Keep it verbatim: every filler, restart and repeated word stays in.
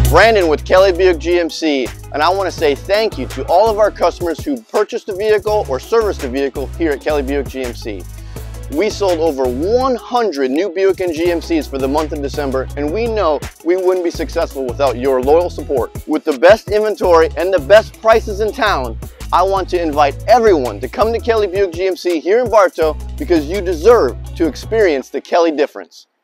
Brandon with Kelley Buick G M C, and I want to say thank you to all of our customers who purchased a vehicle or serviced a vehicle here at Kelley Buick G M C. We sold over one hundred new Buick and G M Cs for the month of December, and we know we wouldn't be successful without your loyal support. With the best inventory and the best prices in town, I want to invite everyone to come to Kelley Buick G M C here in Bartow because you deserve to experience the Kelley difference.